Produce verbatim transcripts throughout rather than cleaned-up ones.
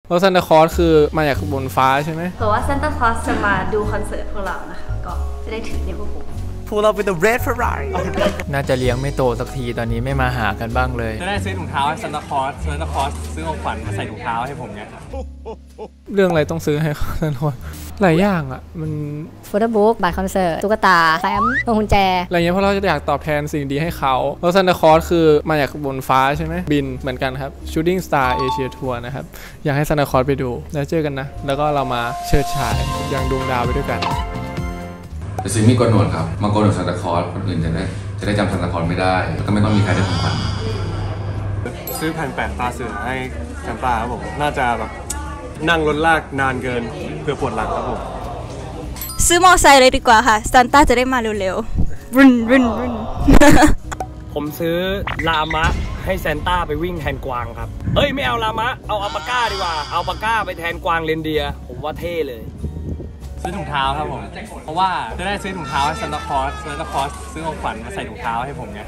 เพราะซานตาคลอสคือมาจากบนฟ้าใช่ไหมเพราะว่าซานตาคลอสจะมาดูคอนเสิร์ตพวกเรานะคะก็จะได้ถือในพวกผมพวกเราเป็น the red Ferrari น่าจะเลี้ยงไม่โตสักทีตอนนี้ไม่มาหากันบ้างเลยจะได้ซื้อถุงเท้าให้ซานตาคลอสซานตาคลอสซื้อของขวัญมาใส่ถุงเท้าให้ผมไงเรื่องอะไรต้องซื้อให้ซานตาคลอสหลายอย่างอ่ะมันโฟโต้บุ๊กบัตรคอนเสิร์ตตุ๊กตาแฟ้มพวงกุญแจอะไรเงี้ยเพราะเราจะอยากตอบแทนสิ่งดีให้เขาแล้วซานตาคลอสคือมาจากบนฟ้าใช่ไหมบินเหมือนกันครับ Shooting Star Asia Tour นะครับอยากให้ซานตาคลอสไปดูแล้วเจอกันนะแล้วก็เรามาเชิดฉายยังดวงดาวไปด้วยกันจะซื้อมีโกนหนวดครับมาโกนหนวดซานตาคลอสคนอื่นจะได้จะได้จำซานตาคลอสไม่ได้แล้วก็ไม่ต้องมีใครได้ของขวัญซื้อแผ่นแปะตาเสือให้ซานต้าครับผมน่าจะแบบนั่งรถลากนานเกินเพื่อปวดหลังครับผมซื้อมอไซค์เลยดีกว่าค่ะซานต้าจะได้มาเร็วๆรุนรุนรุนผมซื้อลามะให้ซานต้าไปวิ่งแทนกวางครับเฮ้ยไม่เอาลามะเอาอัลปาก้าดีกว่าเอาอัลปาก้าไปแทนกวางเรนเดียร์ผมว่าเท่เลยซื้อถุงเท้าครับผมเพราะว่าจะได้ซื้อถุงเท้าให้ซานตาคลอสซานตาคลอสซื้อของขวัญมาใส่ถุงเท้าให้ผมไง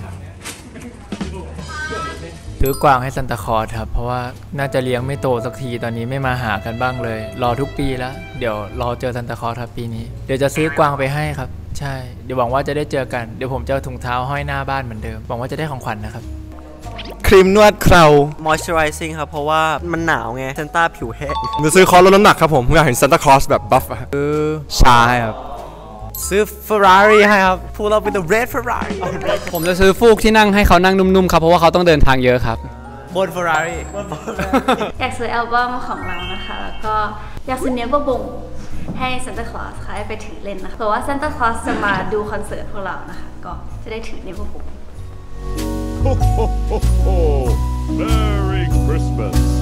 ซื้อกวางให้ซานตาคลอสครับเพราะว่าน่าจะเลี้ยงไม่โตสักทีตอนนี้ไม่มาหากันบ้างเลยรอทุกปีแล้วเดี๋ยวรอเจอซานตาคลอสครับปีนี้เดี๋ยวจะซื้อกวางไปให้ครับใช่เดี๋ยวหวังว่าจะได้เจอกันเดี๋ยวผมจะเอาถุงเท้าห้อยหน้าบ้านเหมือนเดิมหวังว่าจะได้ของขวัญนะครับครีมนวดเครา moisturizing ครับเพราะว่ามันหนาวไงซานต้าผิวแห้งจะซื้อคอร์สลดน้ำหนักครับผมอยากเห็นซานตาคลอสแบบบัฟอะซื้อชาให้ครับซื้อ Ferrari ให้ครับพวกเราเป็น the red Ferrari ผมจะซื้อฟูกที่นั่งให้เขานั่งนุ่มๆครับเพราะว่าเขาต้องเดินทางเยอะครับบน Ferrari อยากซื้ออัลบั้มของเรานะคะแล้วก็อยากซื้อเนื้อบะบงให้ซานตาคลอสค่ะให้ไปถือเล่นนะคะเพราะว่าซานตาคลอสจะมาดูคอนเสิร์ตพวกเรานะคะก็จะได้ถือในพวกผม Merry Christmas